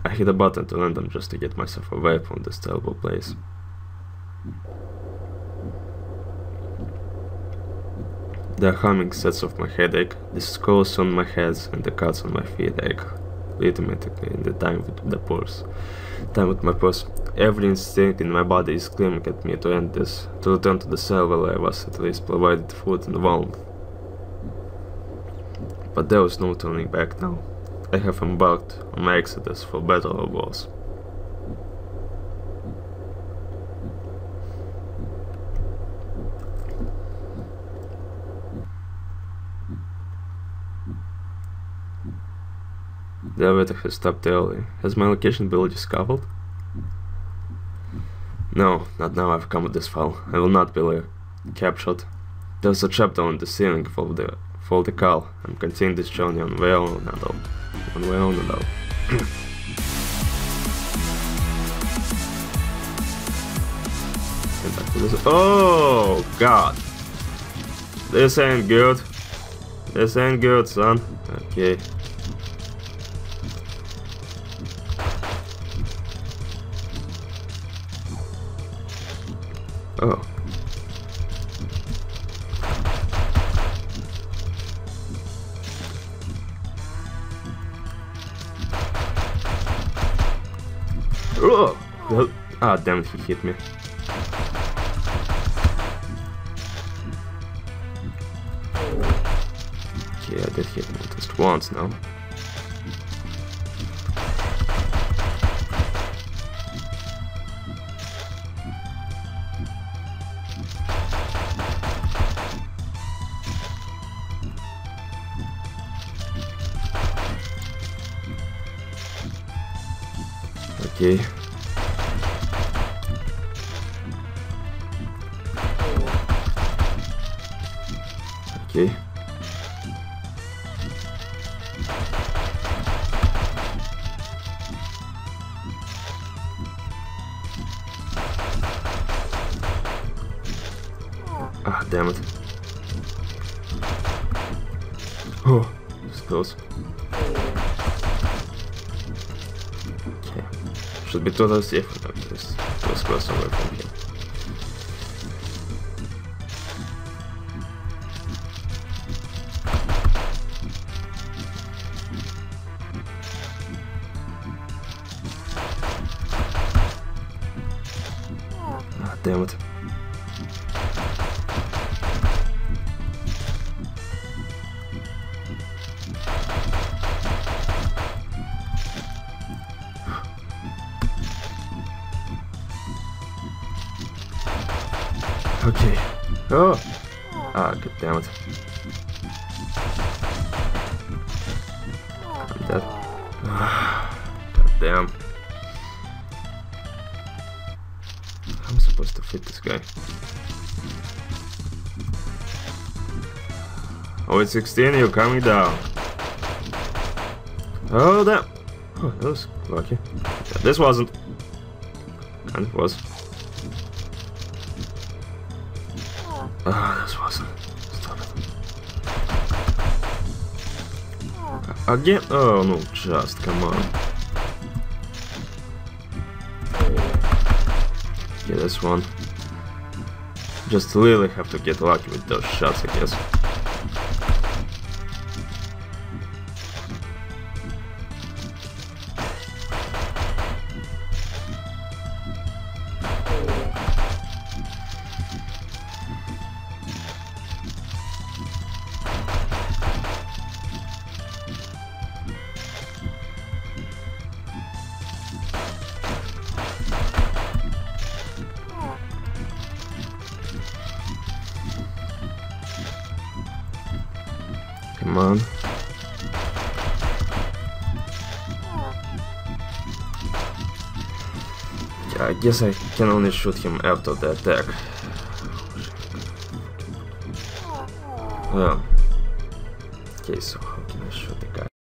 I hit a button to land them just to get myself away from this terrible place. The humming sets off my headache, the scars on my head and the cuts on my feet ache legitimately in the time with my purse. Every instinct in my body is screaming at me to end this, to return to the cell where I was at least provided food and warmth. But there is no turning back now. I have embarked on my exodus for better or worse. The elevator has stopped early. Has my location been discovered? No, not now I've come this far. I will not be captured. There's a chapter on the ceiling for the car. I'm continuing this journey on my own now. Oh God! This ain't good. This ain't good, son. Okay. Oh. Oh! Well, ah, damn it, he hit me. Okay, I did hit me just once now. Okay. Okay. Ah, damn it. Oh, this is close. Okay. Should be totally safe. Okay, just close away from here. Ah, damn it. Okay. Oh! Ah, god damn it. I'm dead. God damn. How am I supposed to fit this guy? Oh, it's 16, you're coming down. Oh, damn. Oh, that was lucky. Yeah, this wasn't. And it was. Ah, this wasn't. Stop it. Again? Oh no, just come on. Yeah, this one. Just really have to get lucky with those shots, I guess. Come on. Yeah, I guess I can only shoot him after the attack. Oh. Okay, so how can I shoot the guy?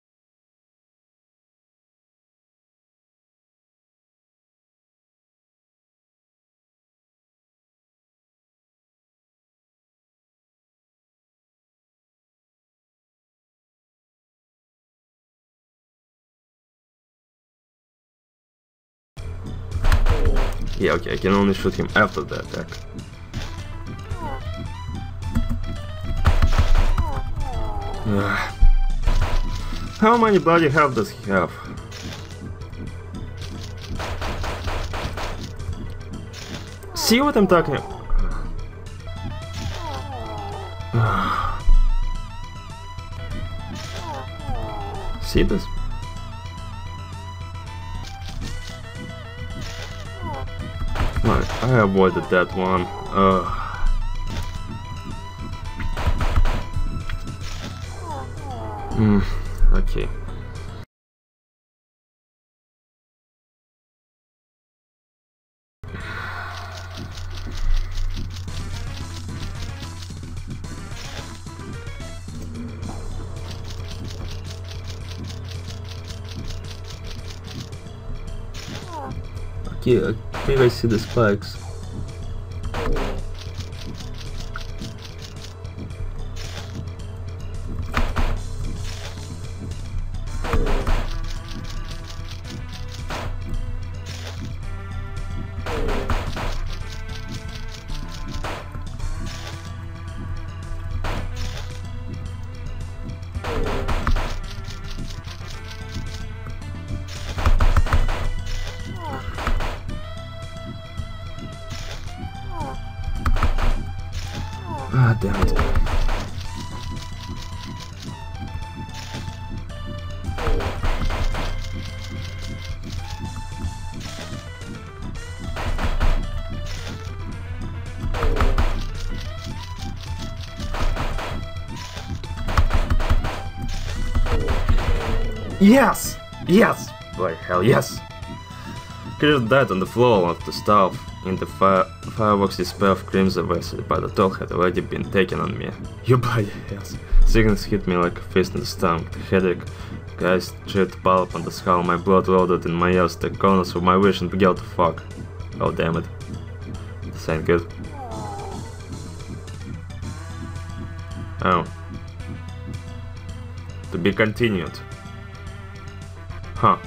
Yeah, okay, I can only shoot him after the attack. How many bloody health does he have? See what I'm talking about? See this? I avoided that one. Okay. Okay, I think I see the spikes. Ah, damn it. Yes! Yes! By hell, yes! Chris died on the floor of the staff in the fireworks display of Crimson Vessel, but the toll had already been taken on me. You bloody ass. Sickness hit me like a fist in the stomach. The headache, guys, chipped pulp on the skull, my blood loaded in my ears, the corners of my vision began to fog. Oh damn it. This ain't good. Oh. To be continued. Huh.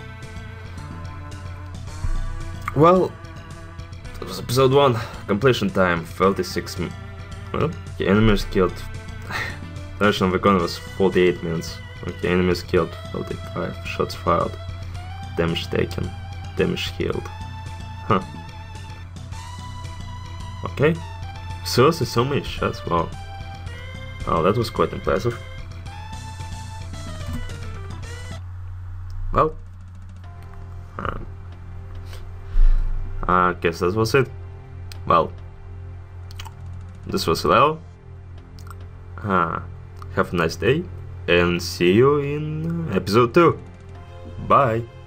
Well, that was episode 1. Completion time 36 minutes. Well, the enemies killed. Duration of the gun was 48 minutes. Okay, enemies killed 45. Shots fired. Damage taken. Damage healed. Huh. Okay. Seriously, so many shots. Wow. Oh, that was quite impressive. Well. I guess that was it. Well, this was Leo. Have a nice day and see you in episode 2. Bye.